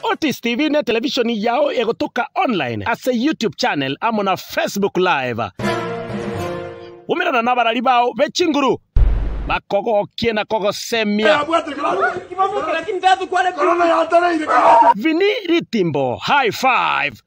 Otis TV na television yao egotoka online as a YouTube channel amo na Facebook live. Umirana na barari bao bechinguru bakogo kiena kogo semia Vini Ritimbo high five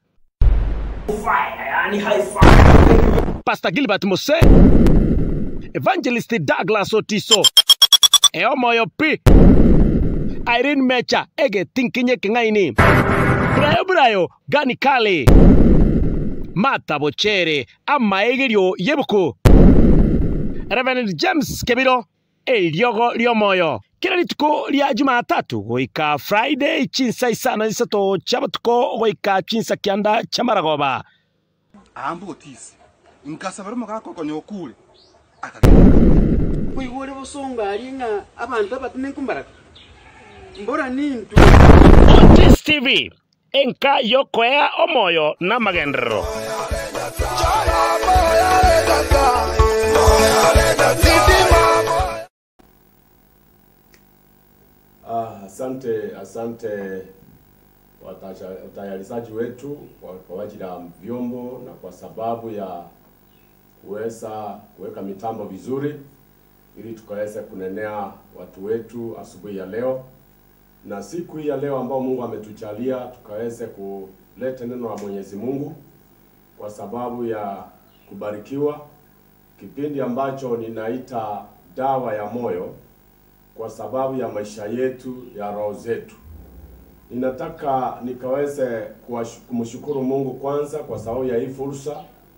Pastor Gilbert Mose Evangelist Douglas Otiso Eomoyo P Irene Mecha ege tinkinye kingaini Brayo Gani Kali Mata Bochere ama egerio yebuku Reverend James Kebiro Eliogo Liomoyo kila rituko lia Jumatatu goika Friday chinsa isana isato chabatuko goika chinsa kianda chamaragoba Ambo tisi nkasabara mugako konyokule kuigure busonga alinga abantu abatune kumbaraka mbora nintu Otis TV enka yokoea omoyo na magendro Asante watayarishaji wetu kwa ajili ya vyombo na kwa sababu ya kuweza kuweka mitambo vizuri ili tukaweze kunenea watu wetu asubuhi ya leo na siku hii ya leo ambao Mungu ametujalia tukaweze kuleta neno la Mwenyezi Mungu kwa sababu ya kubarikiwa, kipindi ambacho ninaita dawa ya moyo kwa sababu ya maisha yetu ya roho zetu. Ninataka nikaweze kumshukuru Mungu kwanza kwa sababu ya hii fursa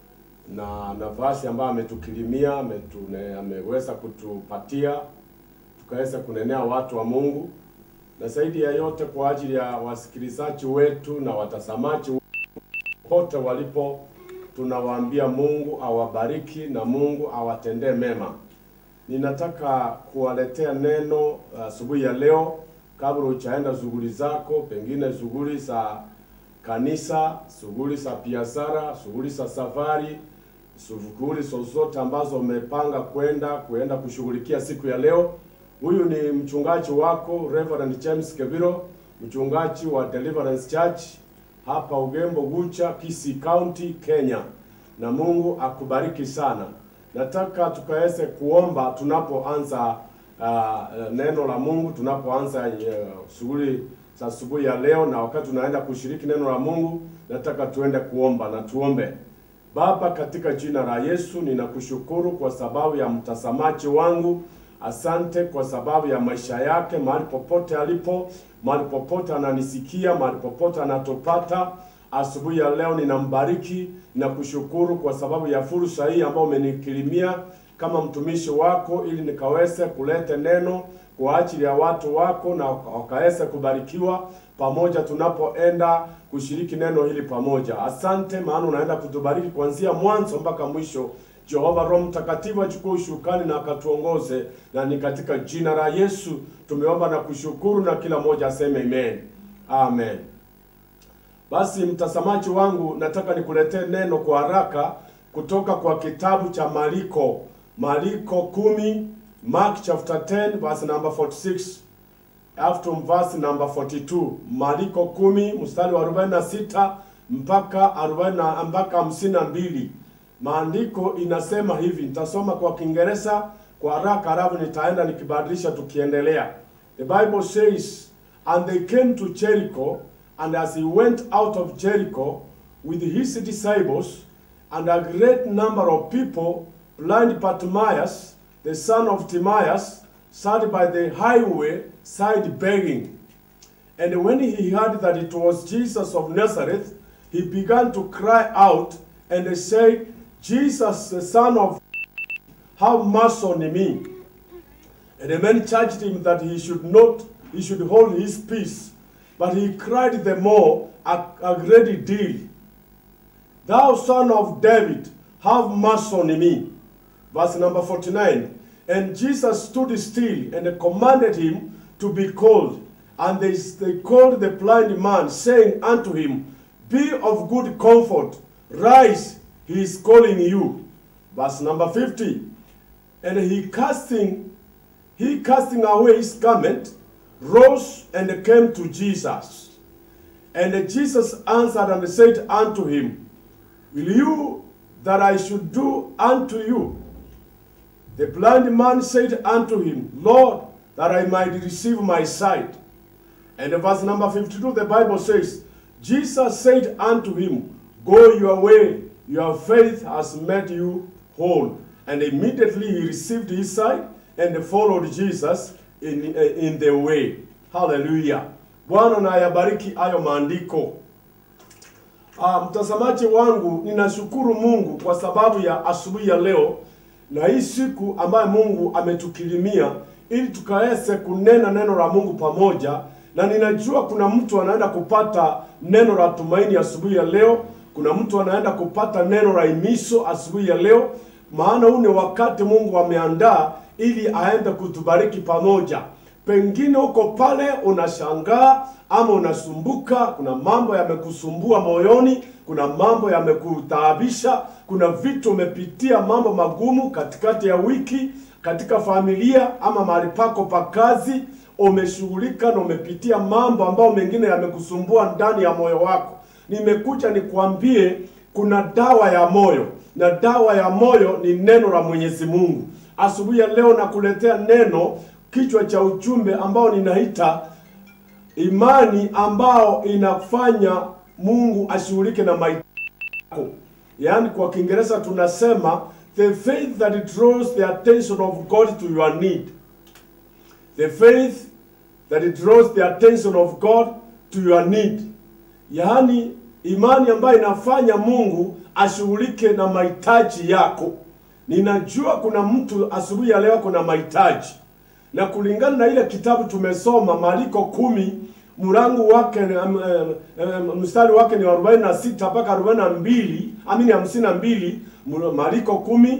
na nafasi ambayo ametukirimia, ameweza kutupatia tukaweza kunenea watu wa Mungu, na zaidi ya yote kwa ajili ya wasikilizaji wetu na watazamaji pote walipo, tunawaambia Mungu awabariki na Mungu awatendee mema. Ninataka kuwaletea neno asubuhi ya leo kabla hujaenda shughuli zako, pengine shughuli za kanisa, shughuli za biashara, shughuli za safari, shughuli zozote ambazo umepanga kuenda kushughulikia siku ya leo. Huyu ni mchungaji wako Reverend James Kebiro, mchungaji wa Deliverance Church hapa Ugembo Gucha, Kisii County, Kenya. Na Mungu akubariki sana. Nataka tukaweze kuomba tunapoanza neno la Mungu, tunapoanza shughuli za asubuhi ya leo, na wakati tunaenda kushiriki neno la Mungu, nataka tuende kuomba na tuombe. Baba, katika jina la Yesu ninakushukuru kwa sababu ya mtazamaji wangu. Asante kwa sababu ya maisha yake, mahali popote alipo, mahali popote ananisikia, mahali popote anatopata. Asubuhi ya leo ninambariki na kushukuru kwa sababu ya fursa hii ambayo umenikirimia kama mtumishi wako ili nikaweze kuleta neno kwa ajili ya watu wako na wakaweze kubarikiwa pamoja tunapoenda kushiriki neno hili pamoja. Asante maana unaenda kutubariki kuanzia mwanzo mpaka mwisho. Jehova Roho Mtakatifu achukue ushukani na akatuongoze, na ni katika jina la Yesu tumeomba na kushukuru, na kila mmoja aseme amen. Amen. Basi mtazamaji wangu, nataka nikuletee neno kwa haraka kutoka kwa kitabu cha Marko 10, Mark chapter 10 verse number 46 after verse number 42. Marko 10 mstari wa 46 mpaka 52. Maandiko inasema hivi, nitasoma kwa Kiingereza kwa haraka halafu nitaenda nikibadilisha tukiendelea. The Bible says, and they came to Jericho, and as he went out of Jericho with his disciples and a great number of people, blind Bartimaeus, the son of Timaeus, sat by the highway side begging. And when he heard that it was Jesus of Nazareth, he began to cry out and say, Jesus, the son of, have mercy on me. And the men charged him that he should hold his peace. But he cried the more a great deal, Thou son of David, have mercy on me. Verse number 49. And Jesus stood still and commanded him to be called. And they called the blind man, saying unto him, Be of good comfort, rise, he is calling you. Verse number 50. And he casting away his garment, rose and came to Jesus. And Jesus answered and said unto him, Will you that I should do unto you? The blind man said unto him, Lord, that I might receive my sight. And in verse number 52, the Bible says, Jesus said unto him, Go your way, your faith has made you whole. And immediately he received his sight and followed Jesus in the way. Hallelujah. Bwana na yabariki ayo maandiko. Mtazamaji wangu, ninashukuru Mungu kwa sababu ya asubuhi ya leo na hii siku ambayo Mungu ametukirimia ili tukaweze kunena neno la Mungu pamoja. Na ninajua kuna mtu anaenda kupata neno la tumaini asubuhi ya leo, kuna mtu anaenda kupata neno la himizo asubuhi ya leo, maana huu ni wakati Mungu ameandaa ili aende kutubariki pamoja. Pengine uko pale unashangaa ama unasumbuka, kuna mambo yamekusumbua moyoni, kuna mambo yamekutaabisha, kuna vitu umepitia mambo magumu katikati ya wiki, katika familia ama mahali pako pa kazi, umeshughulika na umepitia mambo ambayo mengine yamekusumbua ndani ya moyo wako. Nimekuja nikuambie kuna dawa ya moyo, na dawa ya moyo ni neno la Mwenyezi Mungu. Asubuhi ya leo nakuletea neno, kichwa cha ujumbe ambao ninaita imani ambao inafanya Mungu ashughulike na mahitaji yako. Yaani kwa Kiingereza tunasema the faith that draws the attention of God to your need. The faith that draws the attention of God to your need. Yaani imani ambayo inafanya Mungu ashughulike na mahitaji yako. Ninajua kuna mtu asubuhi ya leo kuna mahitaji. Na kulingana na ile kitabu tumesoma Marko 10 mlango wake mstari wake ni 46 mpaka 42, 52, Marko 10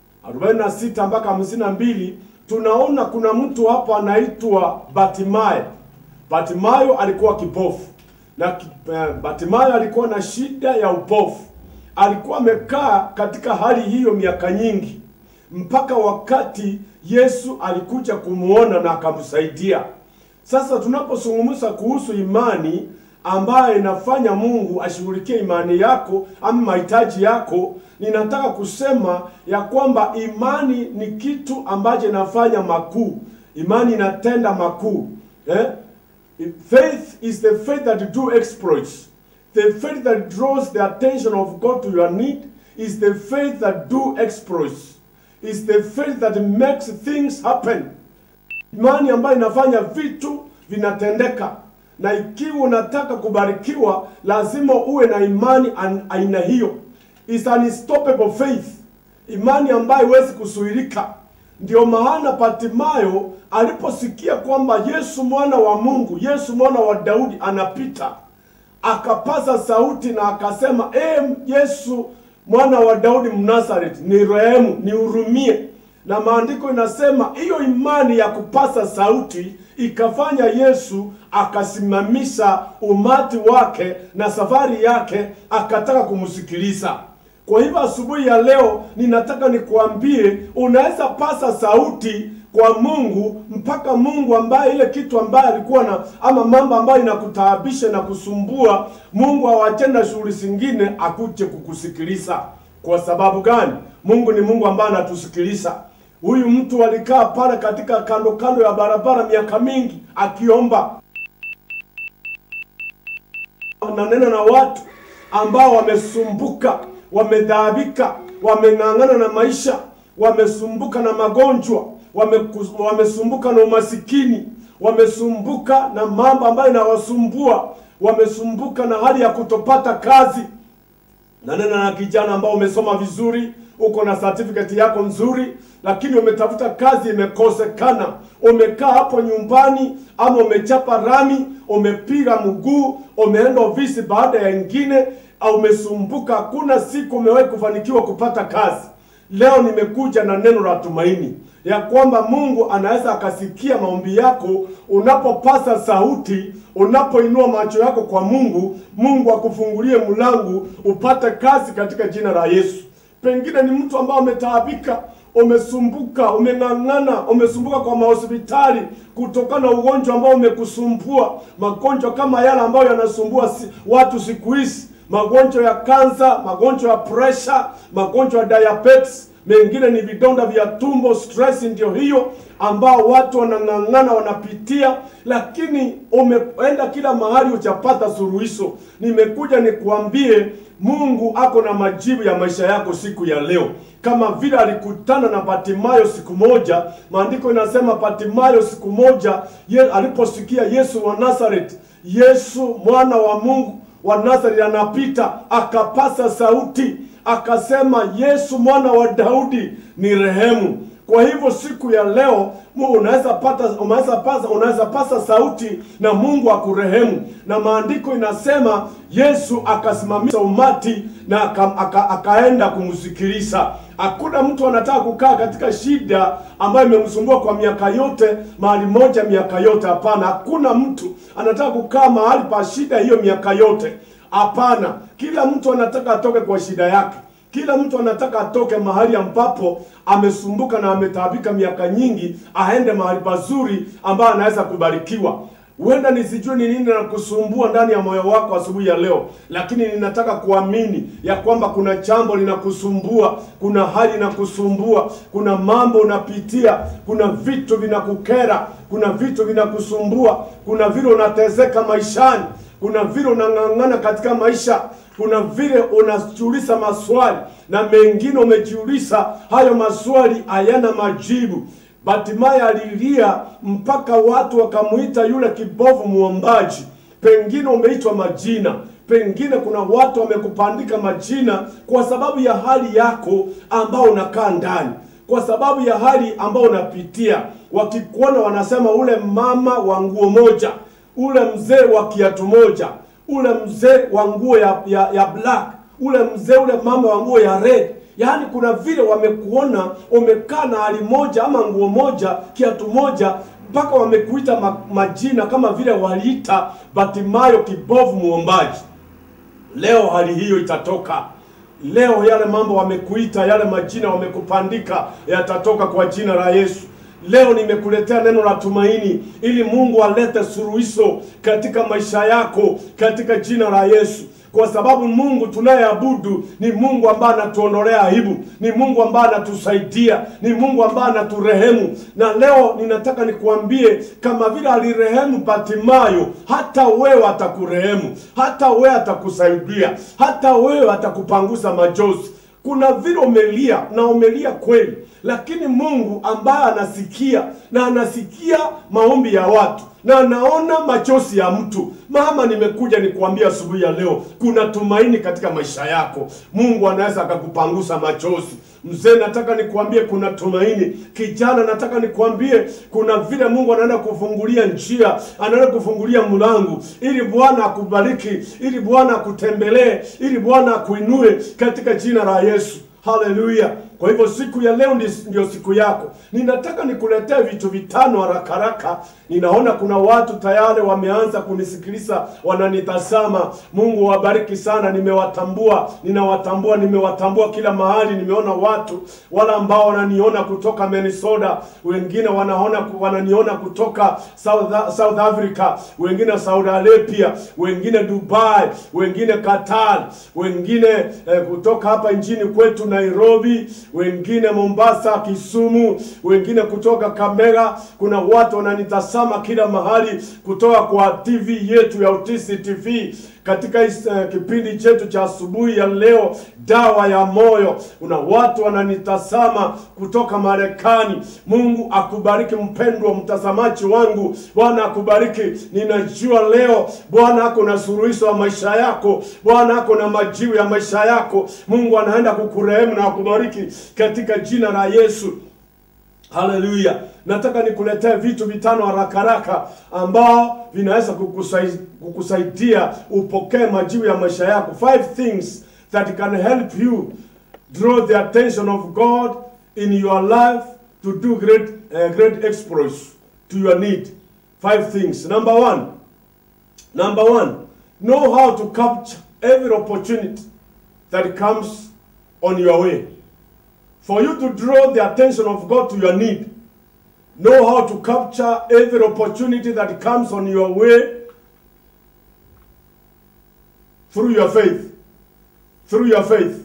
46 mpaka 52, tunaona kuna mtu hapa anaitwa Bartimayo. Bartimayo alikuwa kipofu. Na Bartimayo alikuwa na shida ya upofu. Alikuwa amekaa katika hali hiyo miaka nyingi, mpaka wakati Yesu alikuja kumuona na akamsaidia. Sasa tunapozungumza kuhusu imani ambayo inafanya Mungu ashughulikie imani yako ama mahitaji yako, ninataka kusema ya kwamba imani ni kitu ambacho inafanya makuu. Imani inatenda makuu. Faith is the faith that do exploits. The faith that draws the attention of God to your need is the faith that do exploits. Is the faith that makes things happen. Imani ambayo inafanya vitu vinatendeka. Na ikiwa unataka kubarikiwa, lazima uwe na imani aina hiyo. Is an unstoppable faith. Imani ambayo huwezi kusuhilika. Ndio maana Bartimayo aliposikia kwamba Yesu mwana wa Mungu, Yesu mwana wa Daudi anapita, akapaza sauti na akasema, Yesu mwana wa Daudi Mnazareti, ni rehemu, ni hurumie. Na maandiko inasema hiyo imani ya kupasa sauti ikafanya Yesu akasimamisha umati wake na safari yake, akataka kumsikiliza. Kwa hivyo asubuhi ya leo ninataka nikuambie, unaweza pasa sauti kwa Mungu mpaka Mungu ambaye ile kitu ambaye alikuwa na ama mambo ambayo inakutaabisha na kusumbua, Mungu awachenda shughuli zingine akuje kukusikiliza. Kwa sababu gani? Mungu ni Mungu ambaye anatusikiliza. Huyu mtu alikaa pale katika kando ya barabara miaka mingi akiomba. Ananena na watu ambao wamesumbuka, wamedhaabika, wameng'ang'ana na maisha, wamesumbuka na magonjwa, wamesumbuka na umasikini, wamesumbuka na mambo ambayo yanawasumbua, wamesumbuka na hali ya kutopata kazi. Nanena na kijana ambao umesoma vizuri, uko na certificate yako nzuri, lakini umetafuta kazi imekosekana. Umekaa hapo nyumbani ama umechapa rami, umepiga mguu, umeenda ofisi baada ya nyingine, au umesumbuka, hakuna siku umewahi kufanikiwa kupata kazi. Leo nimekuja na neno la tumaini ya kwamba Mungu anaweza akasikia maombi yako unapopasa sauti, unapoinua macho yako kwa Mungu, Mungu akufungulie mlango upate kazi katika jina la Yesu. Pengine ni mtu ambaye umetaabika, umesumbuka, umeng'ang'ana, umesumbuka kwa mahospitali kutokana na ugonjwa ambao umekusumbua, magonjwa kama yale ambayo yanasumbua watu siku hizi, magonjwa ya kansa, magonjwa ya pressure, magonjwa ya diabetes, mengine ni vidonda vya tumbo, stress ndio hiyo ambao watu wanang'ang'ana wanapitia, lakini umeenda kila mahali uchapata suluhisho. Nimekuja nikuambie Mungu ako na majibu ya maisha yako siku ya leo. Kama vile alikutana na Bartimayo siku moja, maandiko inasema Bartimayo siku moja aliposikia Yesu wa Nazareth, Yesu mwana wa Mungu wa Nazareth anapita, akapasa sauti akasema, Yesu mwana wa Daudi ni rehemu. Kwa hivyo siku ya leo unaweza pasa sauti na Mungu akurehemu. Na maandiko inasema Yesu akasimamisha umati na akaenda kumsikiliza. Hakuna mtu anataka kukaa katika shida ambayo imemsumbua kwa miaka yote, mahali moja miaka yote. Hapana, hakuna mtu anataka kukaa mahali pa shida hiyo miaka yote. Hapana, kila mtu anataka atoke kwa shida yake. Kila mtu anataka atoke mahali ambapo amesumbuka na ametaabika miaka nyingi, aende mahali pazuri ambapo anaweza kubarikiwa. Huenda nisijue ni nini na kusumbua ndani ya moyo wako asubuhi ya leo, lakini ninataka kuamini ya kwamba kuna jambo linakusumbua, kuna hali inakusumbua, kuna mambo unapitia, kuna vitu vinakukera, kuna vitu vinakusumbua, kuna vile unateseka maishani, kuna vile unang'ang'ana katika maisha, kuna vile unajiuliza maswali na mengine umejiuliza hayo maswali hayana majibu. Bartimayo alilia mpaka watu wakamuita yule kibovu muombaji. Pengine umeitwa majina, pengine kuna watu wamekupandika majina kwa sababu ya hali yako ambao unakaa ndani, kwa sababu ya hali ambao unapitia. Wakikuona wanasema ule mama wa nguo moja, ule mzee wa kiatu moja, ule mzee wa nguo ya black, ule mzee, ule mama wa nguo ya red. Yaani kuna vile wamekuona umekaa na hali moja ama nguo moja, kiatu moja, mpaka wamekuita majina kama vile waliita Bartimayo kibovu muombaji. Leo hali hiyo itatoka. Leo yale mambo wamekuita, yale majina wamekupandika yatatoka kwa jina la Yesu. Leo nimekuletea neno la tumaini ili Mungu alete suluhisho katika maisha yako katika jina la Yesu. Kwa sababu Mungu tunayeabudu ni Mungu ambaye anatuondolea aibu, ni Mungu ambaye anatusaidia, ni Mungu ambaye anaturehemu. Na leo ninataka nikuambie kama vile alirehemu Bartimayo, hata wewe atakurehemu, hata wewe atakusaidia, hata wewe atakupangusa machozi. Kuna vile umelia na umelia kweli, lakini Mungu ambaye anasikia na anasikia maombi ya watu na anaona machozi ya mtu. Mama, nimekuja nikuambia asubuhi ya leo kuna tumaini katika maisha yako. Mungu anaweza akakupangusa machozi. Mzee, nataka nikuambie kuna tumaini. Kijana, nataka nikuambie kuna vile Mungu anaenda kufungulia njia, anaenda kufungulia mlango ili Bwana akubariki, ili Bwana akutembelee, ili Bwana akuinue katika jina la Yesu. Haleluya. Kwa hivyo siku ya leo ndio siku yako. Ninataka nikuletee vitu vitano haraka haraka. Ninaona kuna watu tayari wameanza kunisikiliza, wananitazama. Mungu wabariki sana. Nimewatambua kila mahali. Nimeona watu wala ambao wananiona kutoka Minnesota, wengine wananiona kutoka South Africa, wengine Saudi Arabia, wengine Dubai, wengine Qatar, wengine kutoka hapa nchini kwetu Nairobi, wengine Mombasa, Kisumu, wengine kutoka Kamera. Kuna watu wananitazama kila mahali kutoka kwa TV yetu ya Utisi TV katika kipindi chetu cha asubuhi ya leo, dawa ya moyo. Kuna watu wananitazama kutoka Marekani. Mungu akubariki mpendwa mtazamaji wangu. Bwana akubariki. Ninajua leo Bwana ako na suluhisho ya maisha yako. Bwana ako na majibu ya maisha yako. Mungu anaenda kukurehemu na kukubariki katika jina la Yesu. Haleluya. Nataka nikuletee vitu vitano haraka haraka ambao vinaweza kukusaidia upokee majibu ya maisha yako. 5 things that can help you draw the attention of God in your life to do great exploits to your need. 5 things. Number one, know how to capture every opportunity that comes on your way. For you to draw the attention of God to your need, know how to capture every opportunity that comes on your way through your faith. Through your faith.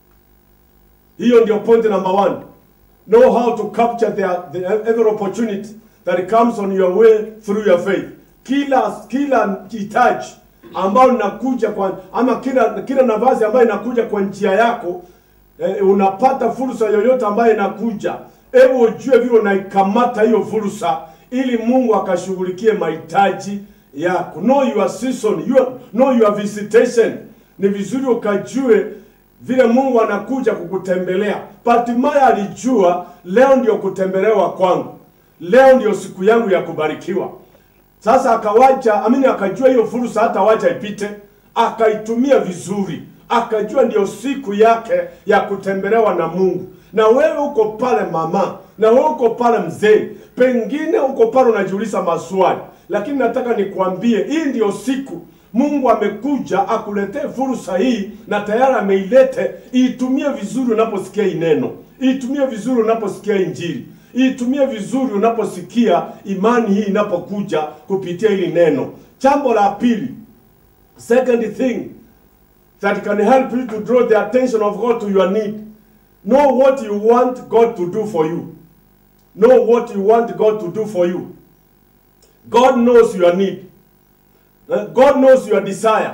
Hiyo ndio point number 1. Know how to capture the every opportunity that comes on your way through your faith. Kila hitaji ambao linakuja kwa ama kila nafasi ambayo inakuja kwa njia yako, unapata fursa yoyote ambayo inakuja, hebu ujue vile unaikamata hiyo fursa ili Mungu akashughulikie mahitaji yako. Know your season, know your visitation. Ni vizuri ukajue vile Mungu anakuja kukutembelea. Bartimayo alijua leo ndio kutembelewa kwangu. Leo ndio siku yangu ya kubarikiwa. Sasa akajua hiyo fursa hata wacha ipite, akaitumia vizuri. Akajua ndio siku yake ya kutembelewa na Mungu. Na wewe uko pale mama, na wewe uko pale mzee, pengine uko pale unajiuliza maswali, lakini nataka nikwambie hii ndio siku Mungu amekuja akuletee fursa hii, na tayari ameilete. Itumie vizuri unaposikia neno. Itumie vizuri unaposikia injili. Itumie vizuri unaposikia imani hii inapokuja kupitia hili neno. Jambo la pili, second thing that can help you to draw the attention of God to your need. Know what you want God to do for you. Know what you want God to do for you. God knows your need. God knows your desire.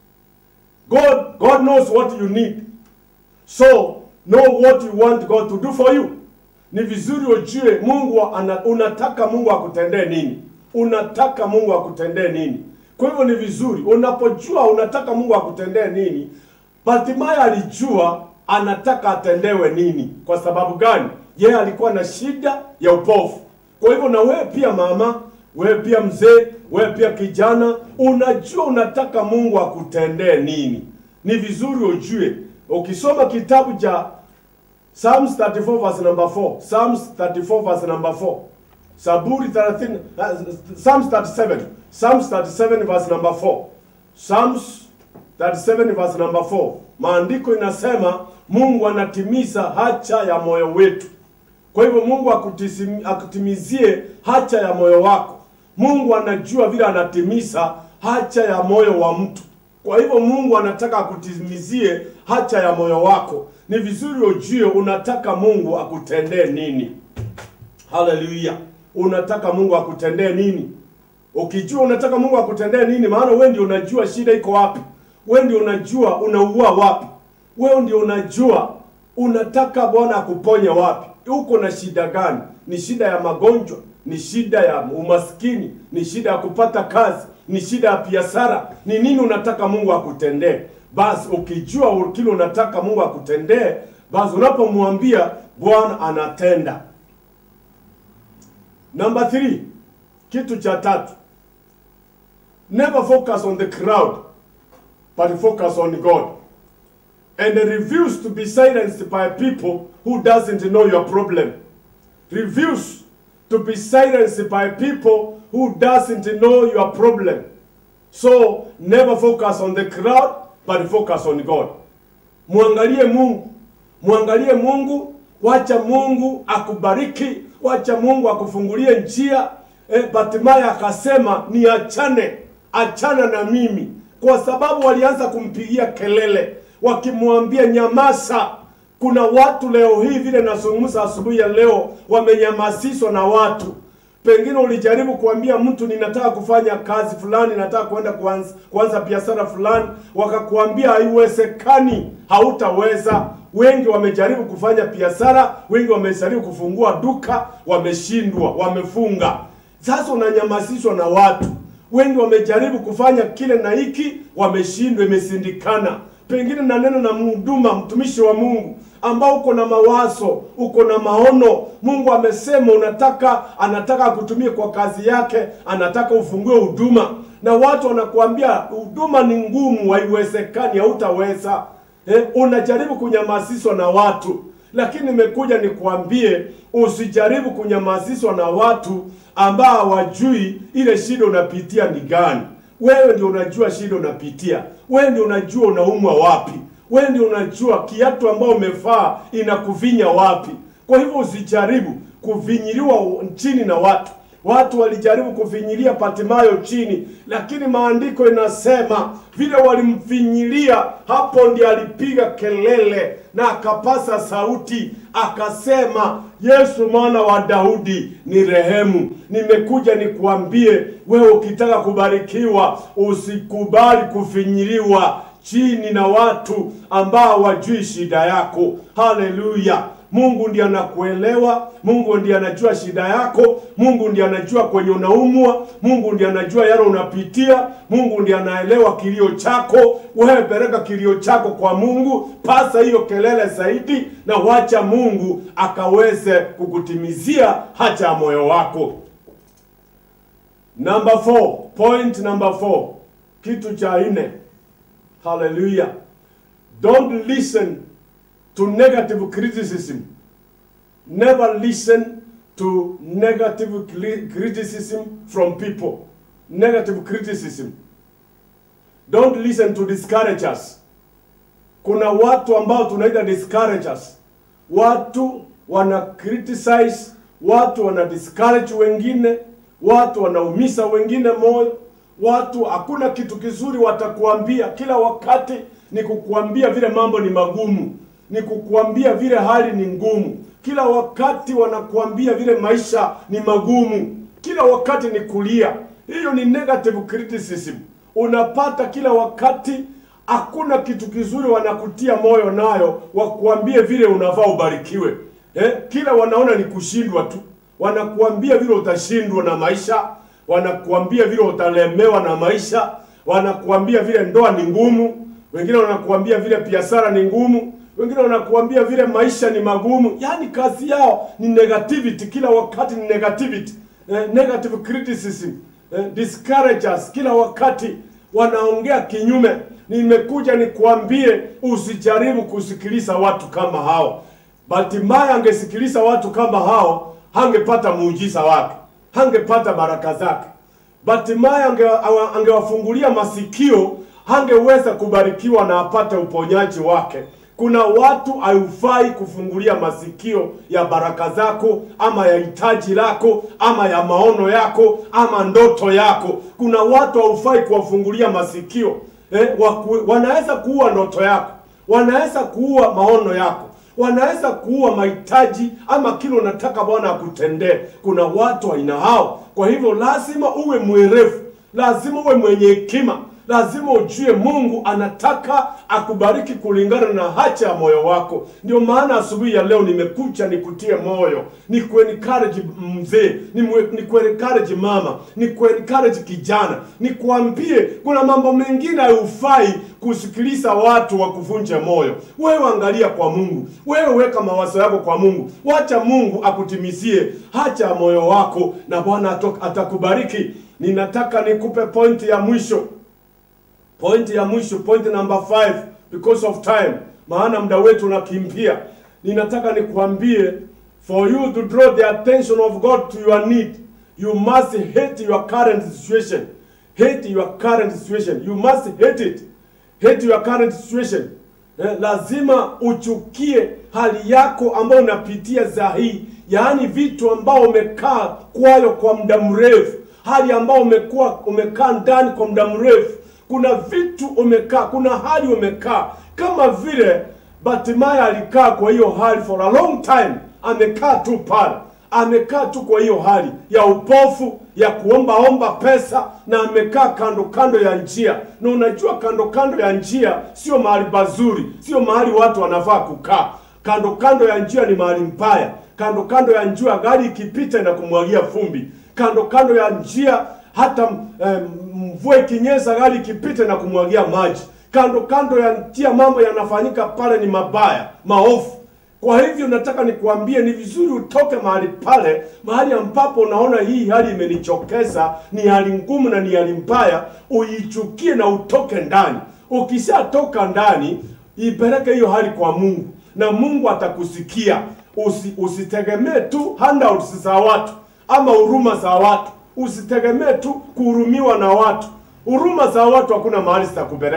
God knows what you need. So, know what you want God to do for you. Ni vizuri ujue unataka Mungu akutendee nini. Unataka Mungu akutendee nini. Kwa hivyo ni vizuri unapojua unataka Mungu akutendee nini. Bartimayo alijua anataka atendewe nini. Kwa sababu gani? Yeye alikuwa na shida ya upofu. Kwa hivyo na wewe pia mama, wewe pia mzee, wewe pia kijana, unajua unataka Mungu akutendee nini. Ni vizuri ujue. Ukisoma kitabu cha Psalms 34 verse number 4. Psalms 34 verse number 4. Zaburi 30, Psalms 37. Psalms 37 verse number 4. Psalms 37 verse number 4. Maandiko inasema Mungu anatimiza haja ya moyo wetu. Kwa hivyo Mungu akutimizie haja ya moyo wako. Mungu anajua vile anatimiza haja ya moyo wa mtu. Kwa hivyo Mungu anataka akutimizie haja ya moyo wako. Ni vizuri ujue unataka Mungu akutendee nini. Hallelujah. Unataka Mungu akutendee nini? Ukijua unataka Mungu akutendee nini, maana wewe ndio unajua shida iko wapi. Wewe ndio unajua unaugua wapi. Wewe ndio unajua unataka Bwana akuponye wapi. Uko na shida gani? Ni shida ya magonjwa, ni shida ya umaskini, ni shida ya kupata kazi, ni shida ya biashara. Ni nini unataka Mungu akutendee? Basi ukijua kile unataka Mungu akutendee, basi unapomwambia Bwana anatenda. Number 3, kitu cha tatu. Never focus on the crowd, but focus on God. And refuse to be silenced by people who doesn't know your problem. Refuse to be silenced by people who doesn't know your problem. So, never focus on the crowd, but focus on God. Muangalie Mungu. Muangalie Mungu. Wacha Mungu akubariki. Wacha Mungu akufungulie njia. Bartimayo akasema ni achana na mimi. Kwa sababu walianza kumpigia kelele, wakimwambia nyamaza. Kuna watu leo hii vile nazungumza asubuhi ya leo wamenyamasishwa na watu. Pengine ulijaribu kuambia mtu ninataka kufanya kazi fulani, nataka kwenda kuanza biashara fulani, wakakuambia haiwezekani, hautaweza. Wengi wamejaribu kufanya biashara, wengi wamejaribu kufungua duka, wameshindwa, wamefunga. Sasa unanyamasishwa na watu. Wengi wamejaribu kufanya kile na hiki, wameshindwa, imesindikana. Pengine na neno na mhuduma, mtumishi wa Mungu, ambao uko na mawazo, uko na maono. Mungu amesema anataka akutumie kwa kazi yake, anataka ufungue huduma. Na watu wanakuambia huduma ni ngumu, haiwezekani, hautaweza. Unajaribu kunyamasishwa na watu. Lakini nimekuja nikuambie usijaribu kunyamasishwa na watu ambao hawajui ile shida unapitia ni gani. Wewe ndio unajua shida unapitia. Wewe ndio unajua unaumwa wapi. Wewe ndio unajua kiatu ambao umevaa inakuvinya wapi. Kwa hivyo usijaribu kuvinyiliwa chini na watu. Watu walijaribu kufinyilia Bartimayo chini, lakini maandiko inasema vile walimfinyilia, hapo ndiye alipiga kelele na akapasa sauti akasema, Yesu mwana wa Daudi ni rehemu. Nimekuja nikuambie wewe, ukitaka kubarikiwa usikubali kufinyiliwa chini na watu ambao wajui shida yako. Haleluya. Mungu ndiye anakuelewa, Mungu ndiye anajua shida yako, Mungu ndiye anajua kwenye unaumwa, Mungu ndiye anajua yale unapitia, Mungu ndiye anaelewa kilio chako. Wewe peleka kilio chako kwa Mungu, pasa hiyo kelele zaidi na wacha Mungu akaweze kukutimizia haja ya moyo wako. Number 4, point number 4. Kitu cha 4. Hallelujah. Don't listen to negative criticism. Never listen to negative criticism from people. Negative criticism. Don't listen to discouragers. Kuna watu ambao tunaita discouragers. Watu wana criticize, watu wana discourage wengine, watu wanaumiza wengine moyo. Watu hakuna kitu kizuri watakuambia, kila wakati ni kukuambia vile mambo ni magumu, ni kukuambia vile hali ni ngumu. Kila wakati wanakuambia vile maisha ni magumu. Kila wakati ni kulia. Hiyo ni negative criticism. Unapata kila wakati hakuna kitu kizuri wanakutia moyo nayo, wakuambie vile unafaa ubarikiwe. Kila wanaona ni kushindwa tu. Wanakuambia vile utashindwa na maisha, wanakuambia vile utalemewa na maisha, wanakuambia vile ndoa ni ngumu, wengine wanakuambia vile biashara ni ngumu, wengine wanakuambia vile maisha ni magumu. Yani kazi yao ni negativity, kila wakati ni negativity. Negative criticism, discouragers, kila wakati wanaongea kinyume. Nimekuja nikuambie usijaribu kusikiliza watu kama hao. Bartimayo angesikiliza watu kama hao, hangepata muujiza wake, hangepata baraka zake. Bartimayo angewafungulia masikio, hangeweza kubarikiwa na apate uponyaji wake. Kuna watu haufai kufungulia masikio ya baraka zako, ama ya hitaji lako, ama ya maono yako, ama ndoto yako. Kuna watu haufai kuwafungulia masikio. Wanaweza kuua ndoto yako, wanaweza kuua maono yako, wanaweza kuua mahitaji ama kile unataka Bwana akutendee. Kuna watu aina hao. Kwa hivyo lazima uwe mwerevu, lazima uwe mwenye hekima, lazima ujue Mungu anataka akubariki kulingana na haja ya moyo wako. Ndio maana asubuhi ya leo nimekuja nikutie moyo, ni kuencourage mzee, ni kuencourage mama, ni kuencourage kijana, ni kuambie kuna mambo mengine haufai kusikiliza watu wa kuvunja moyo. Wewe angalia kwa Mungu, wewe weka mawazo yako kwa Mungu, wacha Mungu akutimizie haja ya moyo wako na Bwana atakubariki. Ninataka nikupe point ya mwisho. Point number 5, because of time. Maana muda wetu unakimbia. Ninataka nikuambie, for you to draw the attention of God to your need, you must hate your current situation. Hate your current situation. You must hate it. Hate your current situation. Lazima uchukie hali yako ambayo unapitia sahihi. Yaani vitu ambao umekaa kwayo kwa muda mrefu. Hali ambao umekaa ndani kwa muda mrefu. Kuna vitu umekaa, kuna hali umekaa. Kama vile Bartimayo alikaa kwa hiyo hali for a long time. Amekaa tu pale. Amekaa tu kwa hiyo hali ya upofu, ya kuomba pesa, na amekaa kando ya njia. Na unajua kando ya njia sio mahali pazuri, sio mahali watu wanafaa kukaa. Kando ya njia ni mahali mbaya. Kando ya njia gari ikipita na kumwagia vumbi. Kando ya njia hata mvua ikinyesha gari ikipita na kumwagia maji. Kando ya njia mambo yanafanyika pale ni mabaya, maovu. Kwa hivyo nataka nikuambie ni vizuri utoke mahali pale, mahali ambapo unaona hii hali imenichokeza, ni hali ngumu na ni hali mbaya, uichukie na utoke ndani. Ukishatoka ndani, ipeleke hiyo hali kwa Mungu na Mungu atakusikia. Usitegemee tu handouts za watu ama huruma za watu. Usitegemee tu kuhurumiwa na watu. Huruma za watu hakuna mahali zitakupeleka.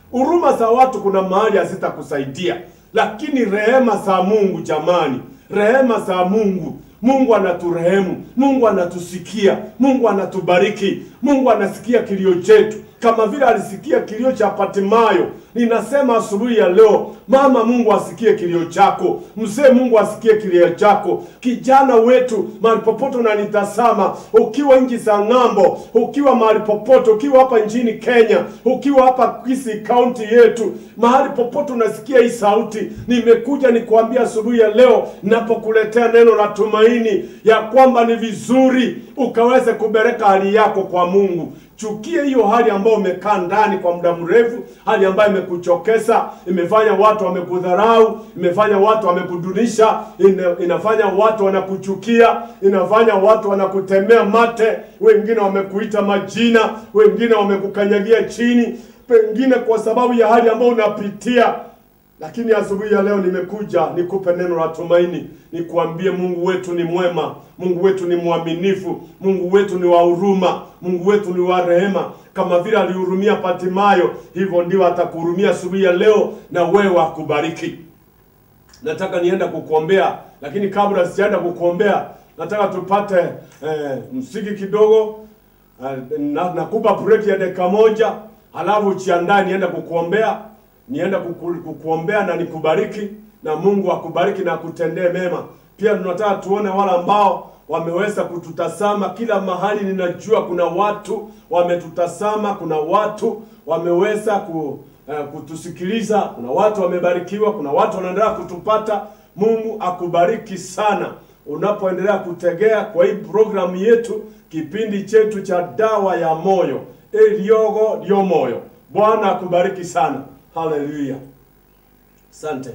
Huruma za watu kuna mahali hazitakusaidia, lakini rehema za Mungu jamani, rehema za Mungu. Mungu anaturehemu, Mungu anatusikia, Mungu anatubariki, Mungu anasikia kilio chetu kama vile alisikia kilio cha Patimayo. Ninasema asubuhi ya leo, mama, Mungu asikie kilio chako. Mzee, Mungu asikie kilio chako. Kijana wetu, mahali popote unanitazama, ukiwa nchi za ng'ambo, ukiwa mahali popote, ukiwa hapa nchini Kenya, ukiwa hapa Kisii County yetu, mahali popote unasikia hii sauti, nimekuja nikuambia asubuhi ya leo, napokuletea neno la tumaini ya kwamba ni vizuri ukaweze kubereka hali yako kwa Mungu. Chukie hiyo hali ambayo umekaa ndani kwa muda mrefu, hali ambayo imekuchokesa, imefanya watu wamekudharau, imefanya watu wamekudunisha, inafanya watu wanakuchukia, inafanya watu wanakutemea mate, wengine wamekuita majina, wengine wamekukanyagia chini, pengine kwa sababu ya hali ambayo unapitia. Lakini asubuhi ya leo nimekuja nikupe neno la tumaini, nikuambie Mungu wetu ni mwema, Mungu wetu ni mwaminifu, Mungu wetu ni wa huruma, Mungu wetu ni wa rehema. Kama vile alihurumia Patimayo, hivyo ndio atakuhurumia asubuhi ya leo na wewe akubariki. Nataka nienda kukuombea, lakini kabla sijaenda kukuombea, nataka tupate msiki kidogo. Nakupa break ya dakika moja, halafu ujiandae nienda kukuombea. Nienda kukuombea na nikubariki, na Mungu akubariki na kutendee mema. Pia tunataka tuone wale ambao wameweza kututazama kila mahali. Ninajua kuna watu wametutazama, kuna watu wameweza kutusikiliza, kuna watu wamebarikiwa, kuna watu wanaendelea kutupata. Mungu akubariki sana unapoendelea kutegea kwa hii programu yetu, kipindi chetu cha dawa ya moyo, Eliogo lyo moyo. Bwana akubariki sana. Hallelujah. Asante.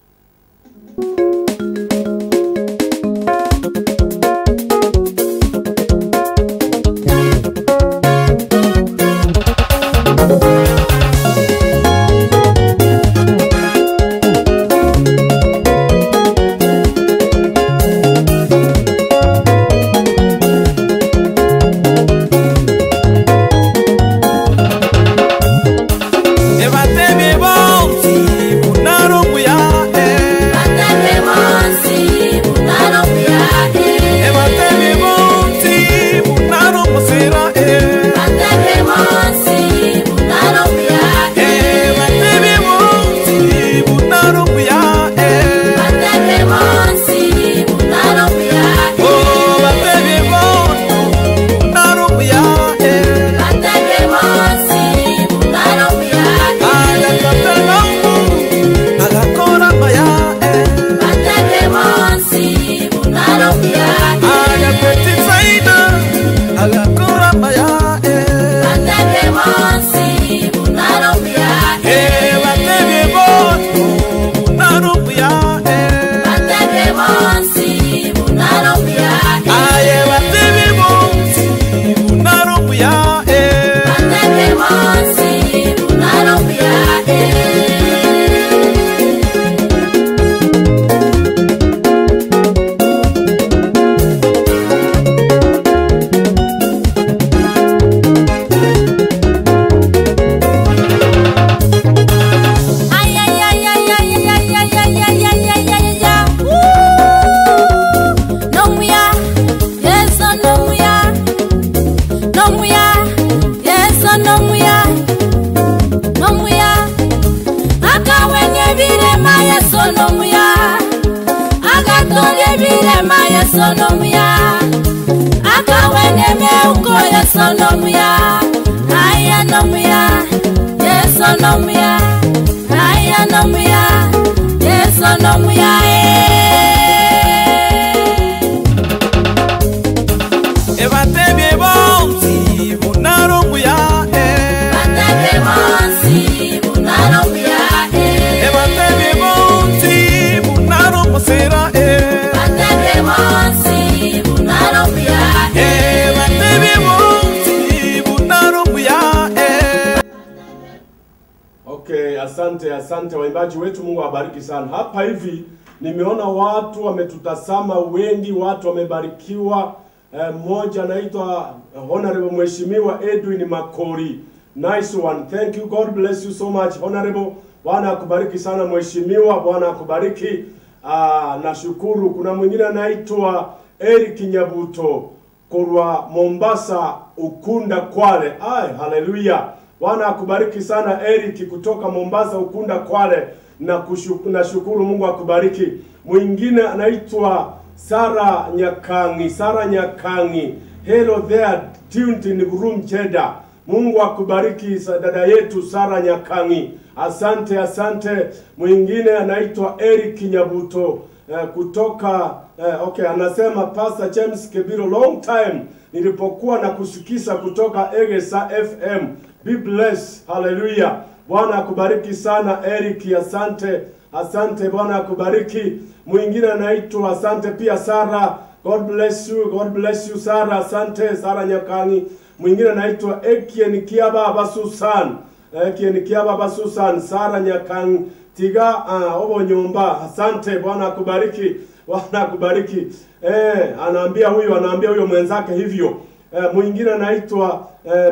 Asante waimbaji wetu, Mungu awabariki sana. Hapa hivi nimeona watu wametutazama wengi, watu wamebarikiwa. Mmoja anaitwa Honorable Mheshimiwa Edwin Makori. Nice one. Thank you. God bless you so much, Honorable. Bwana akubariki sana mheshimiwa. Bwana akubariki. Nashukuru. Kuna mwingine anaitwa Eric Nyabuto Kurwa Mombasa Ukunda Kwale. Haleluya. Bwana akubariki sana Eric kutoka Mombasa Ukunda Kwale. Nashukuru, Mungu akubariki. Mwingine anaitwa Sara Nyakangi. Sara Nyakangi. Hello there, tuned in room Jeddah. Mungu akubariki dada yetu Sara Nyakangi. Asante, asante. Mwingine anaitwa Eric Nyabuto kutoka anasema Pastor James Kebiro, long time nilipokuwa na kusikisa kutoka Egesa FM. Be blessed. Hallelujah. Bwana akubariki sana Eric, asante. Asante, Bwana akubariki. Mwingine anaitwa asante pia Sara. God bless you. God bless you Sara. Asante Sara Nyakangi. Mwingine anaitwa Ekien Kiaba Basusan. Ekien Kiaba Basusan. Sara Nyakangi. Tiga obo nyumba. Asante, Bwana akubariki. Bwana akubariki. Anaambia huyo mwenzake hivyo. Mwingine anaitwa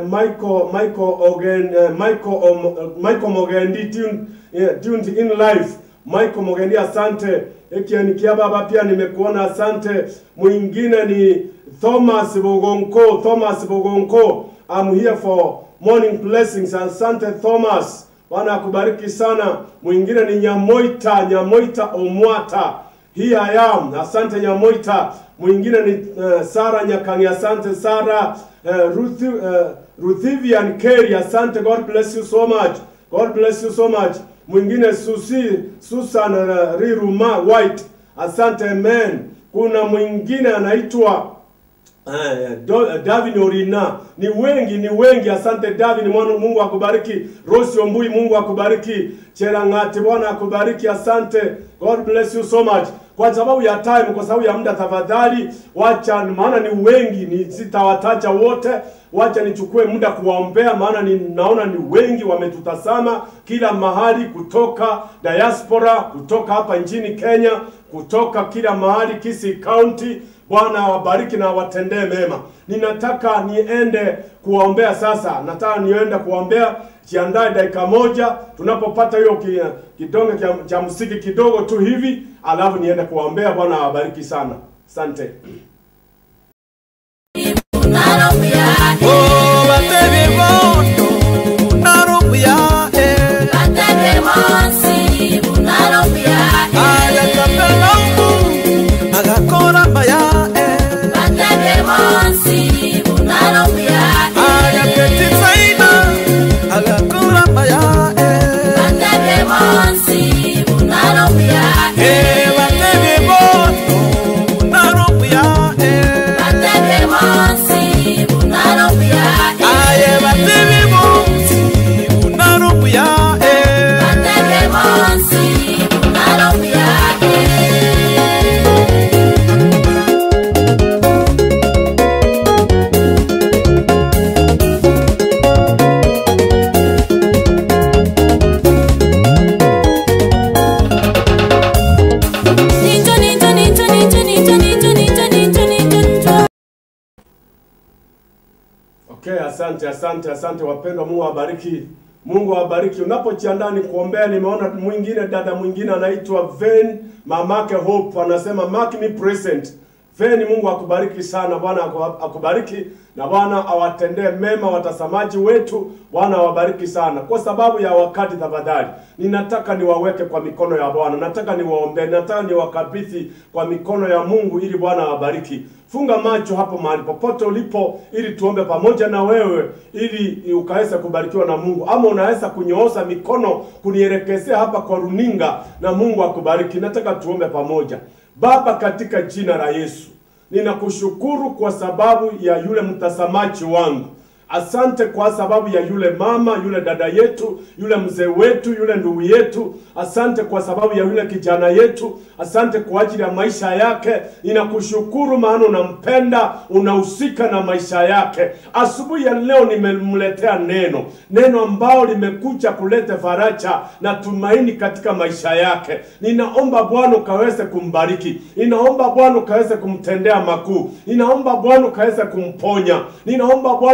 Michael Mogendi tuned in life. Michael Mogendi, asante. Ekien Kiaba pia nimekuona, asante. Mwingine ni Thomas Bogonko. I'm here for morning blessings. Asante Thomas. Bwana akubariki sana. Mwingine ni Nyamoita Omwata. Here I am. Asante Nyamoita. Mwingine ni Sara Nyakangi. Asante Sara. Ruthivian Kerry. Asante. God bless you so much. God bless you so much. Mwingine Susan Riruma White. Asante, amen. Kuna mwingine anaitwa David Orina. Ni wengi. Asante David, Mungu akubariki. Rosi Ombui, Mungu akubariki. Cherangati, Bwana akubariki. Asante. God bless you so much. Kwa sababu ya time, kwa sababu ya muda, tafadhali wacha, maana ni wengi, sitawataja wote. Wacha nichukue muda kuwaombea, maana naona ni wengi wametutazama kila mahali, kutoka diaspora, kutoka hapa nchini Kenya, kutoka kila mahali, Kisii County. Bwana wabariki na watendee mema. Ninataka niende kuwaombea sasa. Nataka niende kuwaombea. Jiandae dakika moja. Tunapopata hiyo kidonge cha muziki kidogo tu hivi, alafu niende kuwaombea. Bwana wabariki sana. Asante. Asante wapendwa. Mungu awabariki. Mungu awabariki. Unapojiandaa ni kuombea, nimeona dada mwingine anaitwa Ven, mamake Hope, anasema mark me present. Ven, Mungu akubariki sana. Bwana akubariki na Bwana awatendee mema watazamaji wetu. Bwana awabariki sana. Kwa sababu ya wakati, tafadhali ninataka niwaweke kwa mikono ya Bwana. Nataka niwaombee, nataka niwakabidhi kwa mikono ya Mungu ili Bwana awabariki. Funga macho hapo mahali popote ulipo ili tuombe pamoja na wewe ili ukaweza kubarikiwa na Mungu. Ama unaweza kunyooza mikono kunielekezea hapa kwa runinga na Mungu akubariki. Nataka tuombe pamoja. Baba, katika jina la Yesu, ninakushukuru kwa sababu ya yule mtazamaji wangu. Asante kwa sababu ya yule mama, yule dada yetu, yule mzee wetu, yule ndugu yetu. Asante kwa sababu ya yule kijana yetu. Asante kwa ajili ya maisha yake. Ninakushukuru maana unampenda, unahusika na maisha yake. Asubuhi ya leo nimemletea neno ambao limekuja kuleta faraja na tumaini katika maisha yake. Ninaomba Bwana ukaweze kumbariki. Ninaomba Bwana ukaweze kumtendea makuu. Ninaomba Bwana ukaweze kumponya. Ninaomba Bwana ukaweze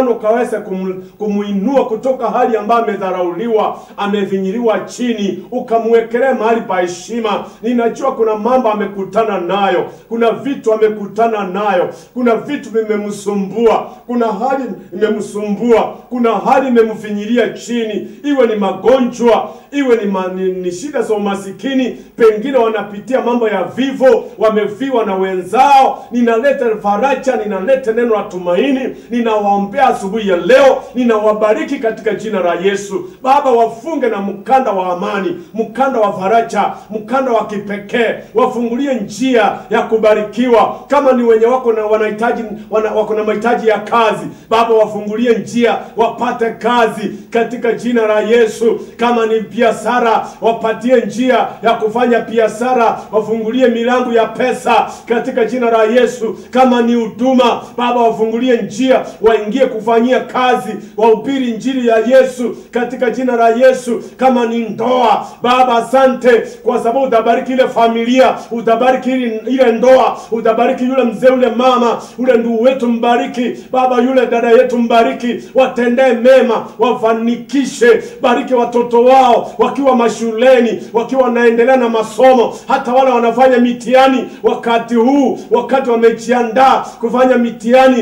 ukaweze kumuinua kutoka hali ambayo amedharauliwa, amevinyiliwa chini, ukamwekelea mahali pa heshima. Ninajua kuna mambo amekutana nayo, kuna vitu amekutana nayo, kuna vitu vimemsumbua, kuna hali imemsumbua, kuna hali imemfinyilia chini, iwe ni magonjwa, iwe ni shida za umasikini, pengine wanapitia mambo ya vivo, wamefiwa na wenzao. Ninaleta faraja, ninaleta neno la tumaini, ninawaombea asubuhi ya leo, ninawabariki katika jina la Yesu. Baba, wafunge na mkanda wa amani, mkanda wa faraja, mkanda wa kipekee, wafungulie njia ya kubarikiwa. Kama ni wenye wako na wanahitaji wako na mahitaji ya kazi, Baba, wafungulie njia wapate kazi katika jina la Yesu. Kama ni biashara, wapatie njia ya kufanya biashara, wafungulie milango ya pesa katika jina la Yesu. Kama ni huduma, Baba, wafungulie njia waingie kufanyia kazi, wahubiri injili ya Yesu katika jina la Yesu. Kama ni ndoa, Baba, asante kwa sababu utabariki ile familia, utabariki ile ndoa, utabariki yule mzee, yule mama, yule ndugu wetu mbariki Baba, yule dada yetu mbariki, watendee mema, wafanikishe, bariki watoto wao wakiwa mashuleni, wakiwa wanaendelea na masomo, hata wale wanafanya mitihani wakati huu, wakati wamejiandaa kufanya mitihani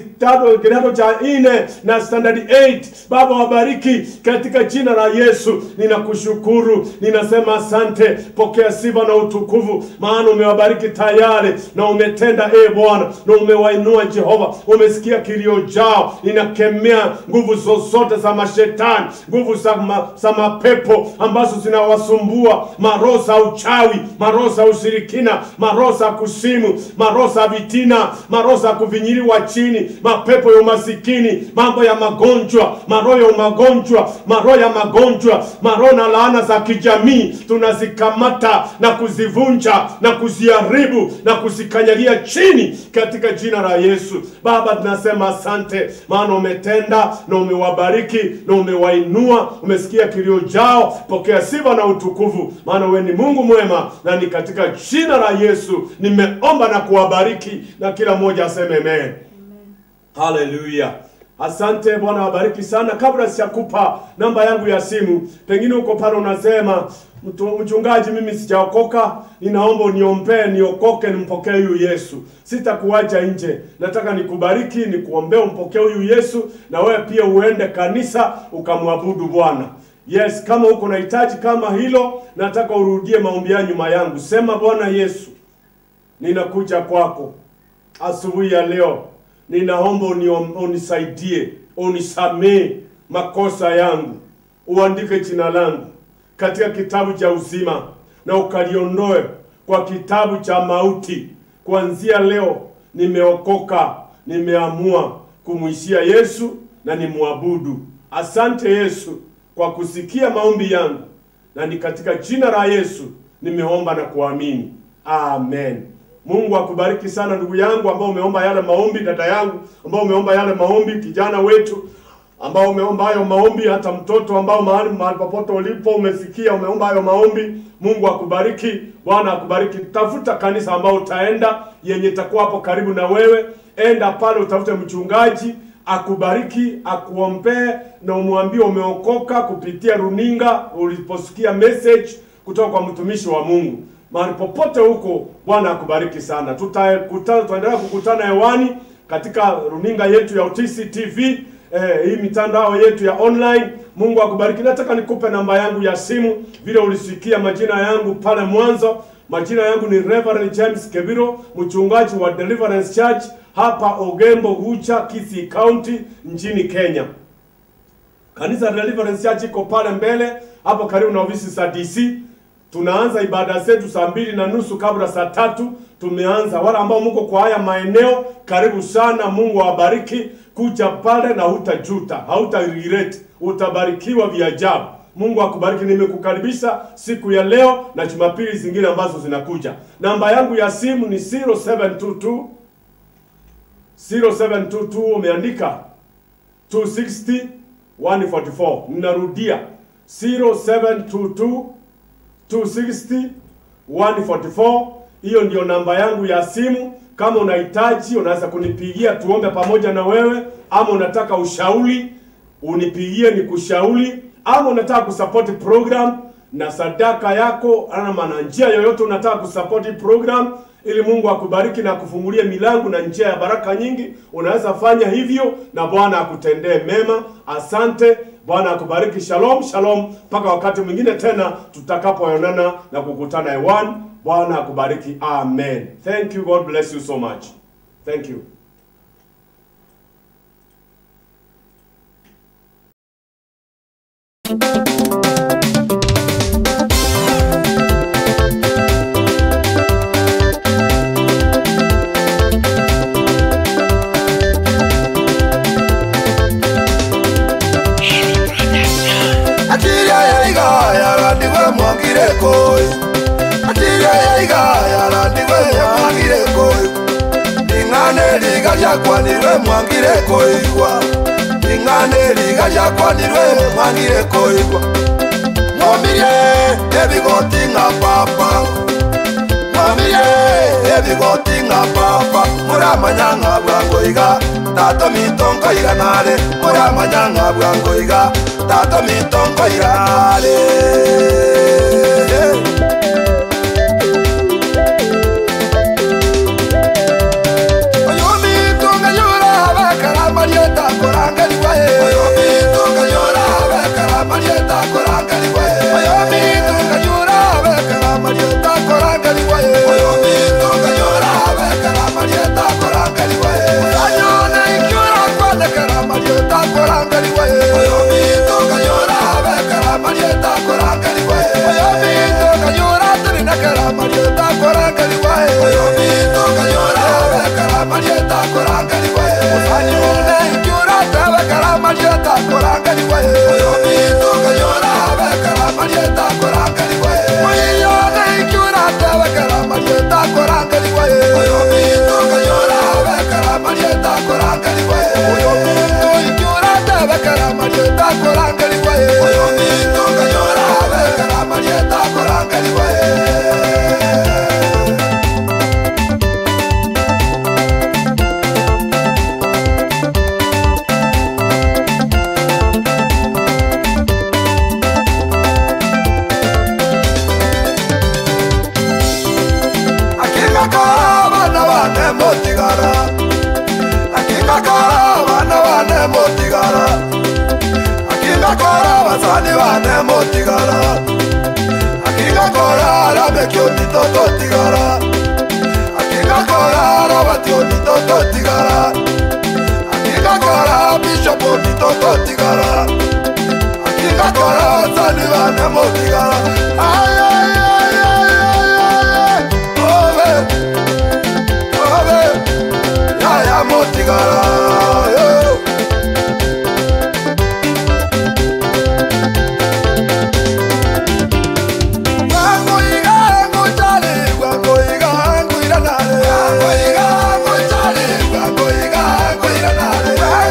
kidato cha 4 na standard 8. Baba, wabariki katika jina la Yesu. Ninakushukuru, ninasema asante, pokea sifa na utukufu, maana umewabariki tayari na umetenda Bwana, na umewainua Jehova, umesikia kilio chao. Ninakemea nguvu zozote za mashetani, nguvu za mapepo ambazo zinawasumbua, maroho za uchawi, maroho za ushirikina, maroho za kusimu, maroho za vitina, maroho za kuvinyiliwa chini, mapepo ya umasikini, mambo ya magonjwa, maroho ya magonjwa, maroho ya magonjwa, maroho na laana za kijamii, tunazikamata na kuzivunja na kuziharibu na kuzikanyagia chini katika jina la Yesu. Baba, tunasema asante, maana umetenda na umewabariki na umewainua, umesikia kilio chao. Pokea sifa na utukufu, maana wewe ni Mungu mwema, na ni katika jina la Yesu nimeomba na kuwabariki, na kila mmoja aseme amen. Hallelujah. Asante, Bwana wabariki sana. Kabla sijakupa namba yangu ya simu, pengine uko pale unasema, mchungaji, mimi sijaokoka, ninaomba uniombee niokoke, nimpokee huyu Yesu. Sitakuacha nje, nataka nikubariki, nikuombee umpokee huyu Yesu, na wewe pia uende kanisa ukamwabudu Bwana. Yes, kama uko na hitaji kama hilo, nataka urudie maombi ya nyuma yangu. Sema, Bwana Yesu, ninakuja kwako asubuhi ya leo, ninaomba unisaidie, unisamee makosa yangu, uandike jina langu katika kitabu cha uzima na ukaliondoe kwa kitabu cha mauti. Kuanzia leo nimeokoka, nimeamua kumuishia Yesu na nimwabudu. Asante Yesu kwa kusikia maombi yangu, na ni katika jina la Yesu nimeomba na kuamini. Amen. Mungu akubariki sana ndugu yangu ambao umeomba yale maombi, dada yangu ambao umeomba yale maombi, kijana wetu ambao umeomba hayo maombi, hata mtoto ambao mahali popote ulipo umesikia umeomba hayo maombi. Mungu akubariki, Bwana akubariki. Tafuta kanisa ambao utaenda yenye itakuwa hapo karibu na wewe. Enda pale utafute mchungaji akubariki, akuombee na umwambie umeokoka kupitia runinga uliposikia message kutoka kwa mtumishi wa Mungu. Mahali popote huko, Bwana akubariki sana. Tutaendelea kukutana hewani katika runinga yetu ya Utisi TV, hii mitandao yetu ya online. Mungu akubariki. Nataka nikupe namba yangu ya simu, vile ulisikia majina yangu pale mwanzo. Majina yangu ni Reverend James Kebiro, mchungaji wa Deliverance Church hapa Ogembo Ucha, Kisii County nchini Kenya. Kanisa Deliverance Church iko pale mbele hapo karibu na ofisi za DC. Tunaanza ibada zetu saa 2:30 kabla saa 3 tumeanza. Wale ambao mko kwa haya maeneo, karibu sana. Mungu awabariki. Kuja pale na hutajuta, hauta-regret, utabarikiwa vya ajabu. Mungu akubariki. Nimekukaribisha siku ya leo na Jumapili zingine ambazo zinakuja. Namba yangu ya simu ni 0722 umeandika 260 144. Ninarudia 0722 260 144. Hiyo ndio namba yangu ya simu. Kama unahitaji unaweza kunipigia tuombe pamoja na wewe, ama unataka ushauri unipigie nikushauri, ama unataka kusupport program na sadaka yako, ama na njia yoyote unataka kusupport program ili Mungu akubariki na kufungulie milango na njia ya baraka nyingi, unaweza fanya hivyo na Bwana akutendee mema. Asante, Bwana akubariki. Shalom, shalom. Mpaka wakati mwingine tena tutakapoonana na kukutana hewani. Bwana akubariki. Amen. Thank you. God bless you so much. Thank you. Yakwanirwe mwangire koigwa ingane liga yakwanirwe mwangire koigwa mwamirie ebigoti nga papa mwamirie ebigoti nga papa muramanyanga bwangoiga tato mitongo iganare muramanyanga bwangoiga tato mitongo iganare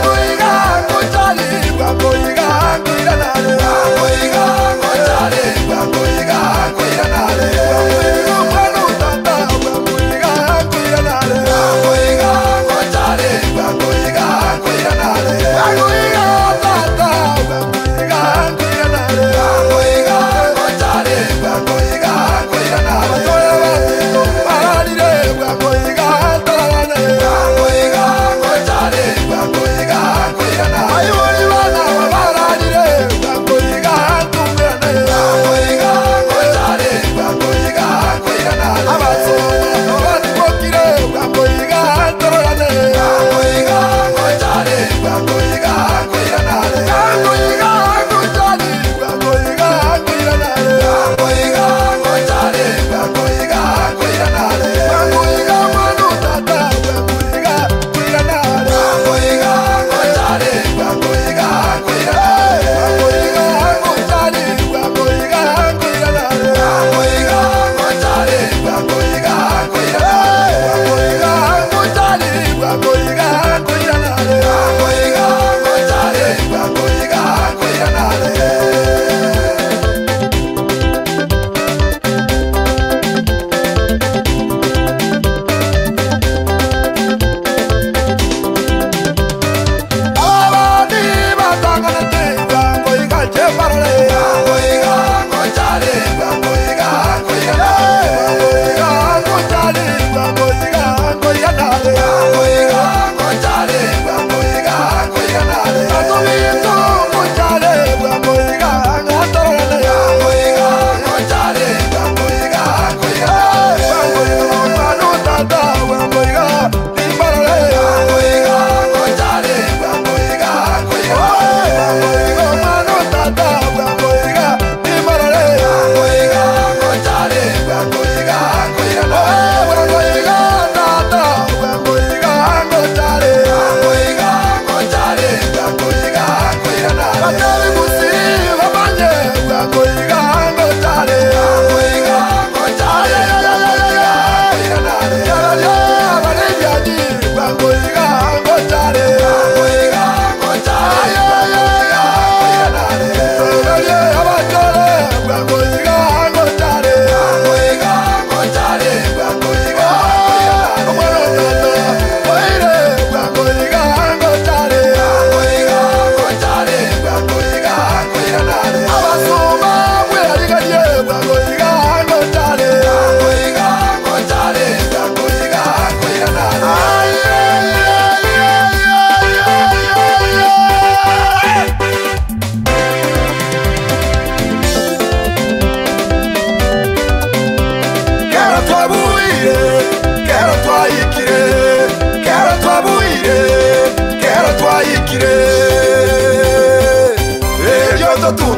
Dale.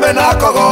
na kogo